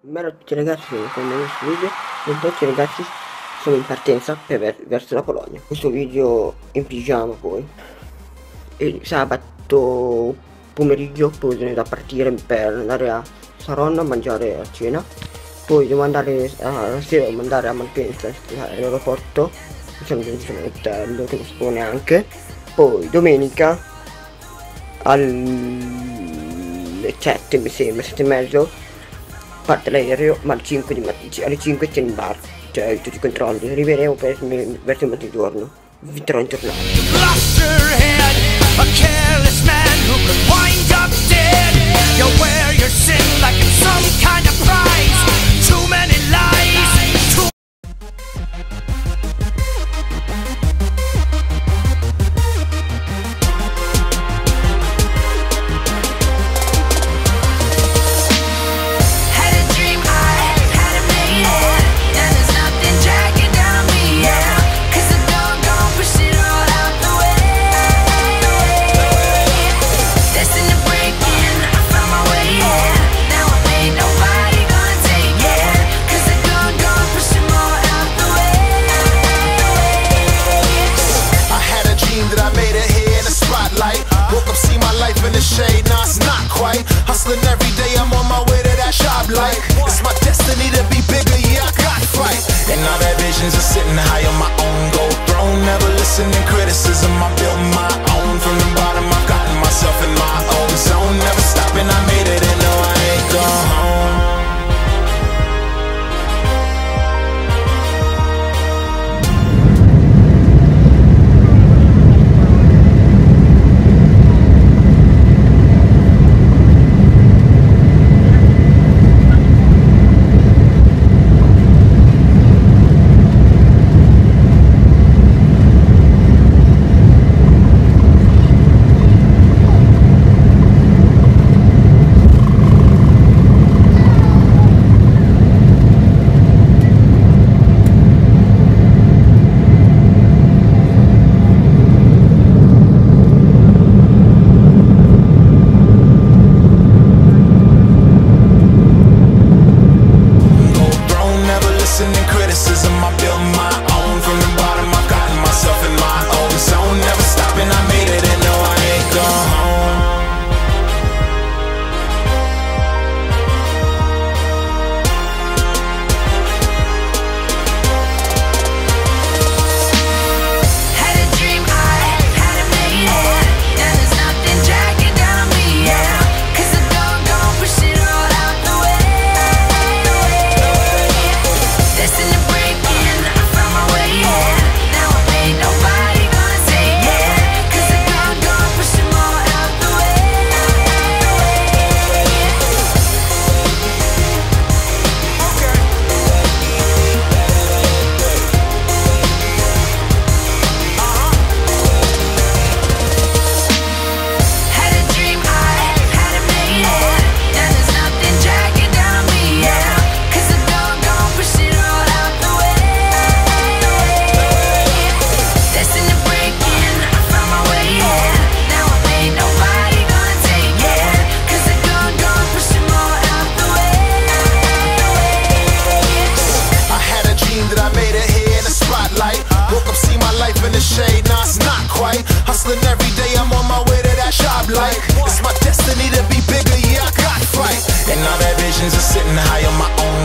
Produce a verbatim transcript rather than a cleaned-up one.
Bella a tutti ragazzi, sono con il nuovo video e oggi ragazzi sono in partenza per ver verso la Polonia. Questo video in pigiama poi. E sabato pomeriggio poi sono da partire per andare a Saronno a mangiare a cena. Poi devo andare a, la sera devo andare a Malpensa all'aeroporto, diciamo che sono in hotel che non si può neanche. Poi domenica alle sette mi sembra, sette e mezzo parte l'aereo, ma alle cinque di mattina, alle cinque c'è in bar, cioè tutti i controlli. Arriveremo per, verso mezzogiorno. Vi terrò aggiornato. Shade, nah, it's not quite. Hustling every day, I'm on my way to that shop like it's my destiny to be bigger, yeah, I got fight. And all that visions are sitting high on my own gold throne. Never listening criticism, I built my own. From the bottom, I've gotten myself in my own zone. Never stopping, I made it and no, I ain't gone home. Shade, nah, it's not quite. Hustling every day, I'm on my way to that shop like it's my destiny to be bigger, yeah, I got fight. And all that visions are sitting high on my own